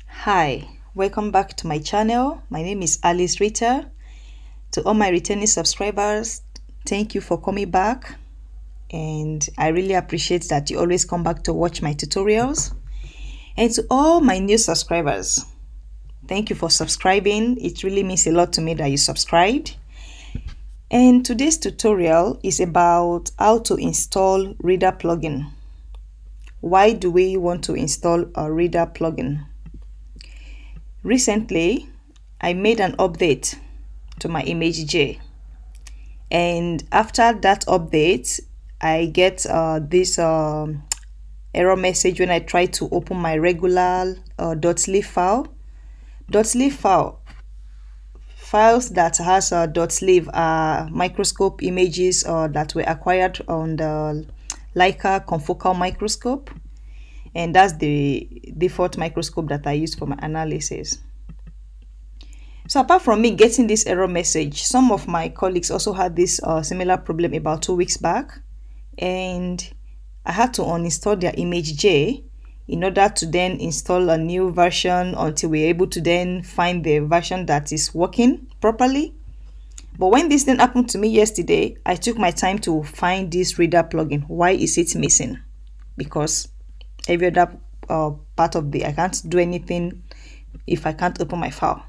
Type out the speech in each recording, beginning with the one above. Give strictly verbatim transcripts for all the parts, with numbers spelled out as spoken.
Hi, welcome back to my channel. My name is Alice Rita. To all my returning subscribers, thank you for coming back, and I really appreciate that you always come back to watch my tutorials. And to all my new subscribers, thank you for subscribing. It really means a lot to me that you subscribed. And today's tutorial is about how to install Reader plugin. Why do we want to install a Reader plugin? Recently, I made an update to my ImageJ, and after that update, I get uh, this uh, error message when I try to open my regular uh, .lib file. .lib file files that has a .lib are microscope images uh, that were acquired on the Leica confocal microscope, and that's the default microscope that I use for my analysis. So apart from me getting this error message, some of my colleagues also had this uh, similar problem about two weeks back, and I had to uninstall their ImageJ in order to then install a new version until we're able to then find the version that is working properly. But when this then happened to me yesterday, I took my time to find this Reader plugin. Why is it missing? Because every other uh, part of the I can't do anything if I can't open my file.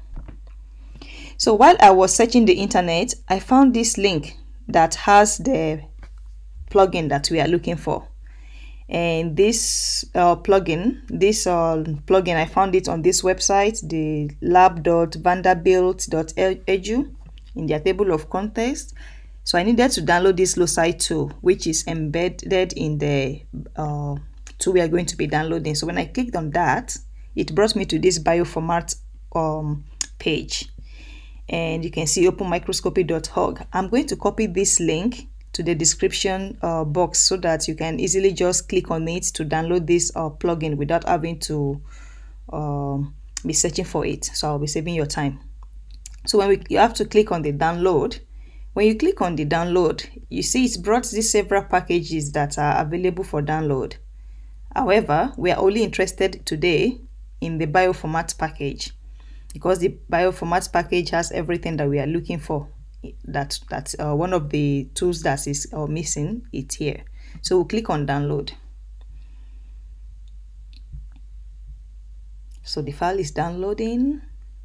So while I was searching the internet, I found this link that has the plugin that we are looking for. And this uh, plugin, this uh, plugin, I found it on this website, the lab dot vanderbilt dot e d u, in their table of contents. So I needed to download this loci tool, which is embedded in the uh, tool we are going to be downloading. So when I clicked on that, it brought me to this bioformat um, page, and you can see open microscopy dot org. I'm going to copy this link to the description uh, box so that you can easily just click on it to download this uh, plugin without having to um, be searching for it. So I'll be saving your time. So when we, you have to click on the download. When you click on the download, you see it's brought these several packages that are available for download. However, we are only interested today in the bioformat package, because the bioformat package has everything that we are looking for. That that's uh, one of the tools that is uh, missing. It's here. So we'll click on download. So the file is downloading,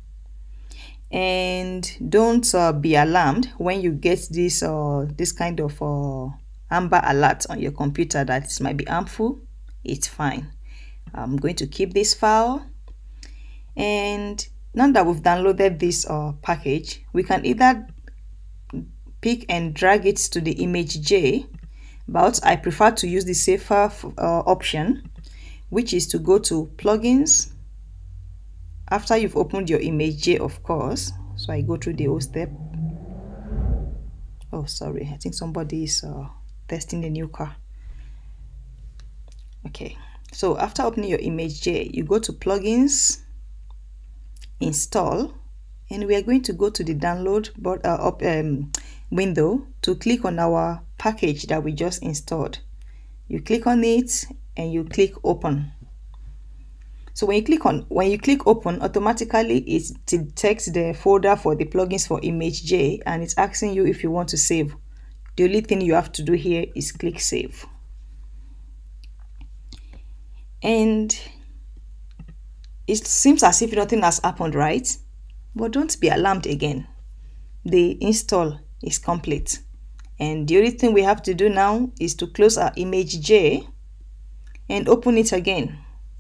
and don't uh, be alarmed when you get this uh, this kind of uh, amber alert on your computer that it might be harmful. It's fine. I'm going to keep this file, and now that we've downloaded this uh, package, we can either pick and drag it to the ImageJ, but I prefer to use the safer uh, option, which is to go to plugins after you've opened your ImageJ, of course. So I go through the whole step. Oh, sorry, I think somebody is uh, testing the new car. Okay, so after opening your ImageJ, you go to plugins, install, and we are going to go to the download but, uh, up, um, window to click on our package that we just installed. You click on it and you click open. So when you click on when you click open, automatically it detects the folder for the plugins for ImageJ, and it's asking you if you want to save. The only thing you have to do here is click save. And it seems as if nothing has happened, right? But don't be alarmed again. The install is complete, and the only thing we have to do now is to close our ImageJ and open it again.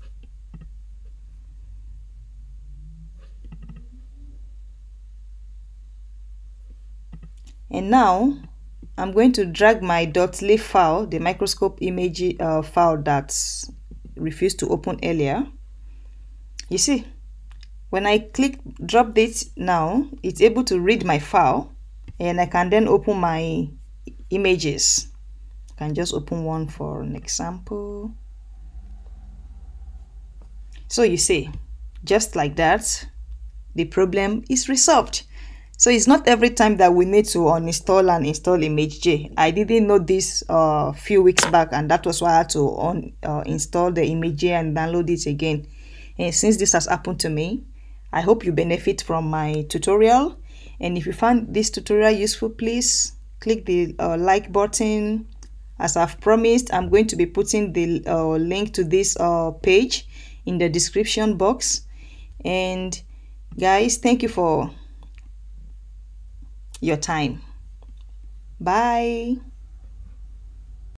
And now I'm going to drag my .lib file, the microscope image uh, file that refused to open earlier. You see, when I click drop this now, it's able to read my file, and I can then open my images. I can just open one for an example. So you see, just like that, the problem is resolved. So it's not every time that we need to uninstall and install ImageJ. I didn't know this a uh, few weeks back, and that was why I had to un uh, install the ImageJ and download it again. And since this has happened to me, I hope you benefit from my tutorial. And if you found this tutorial useful, please click the uh, like button. As I've promised, I'm going to be putting the uh, link to this uh, page in the description box. And guys, thank you for your time. Bye.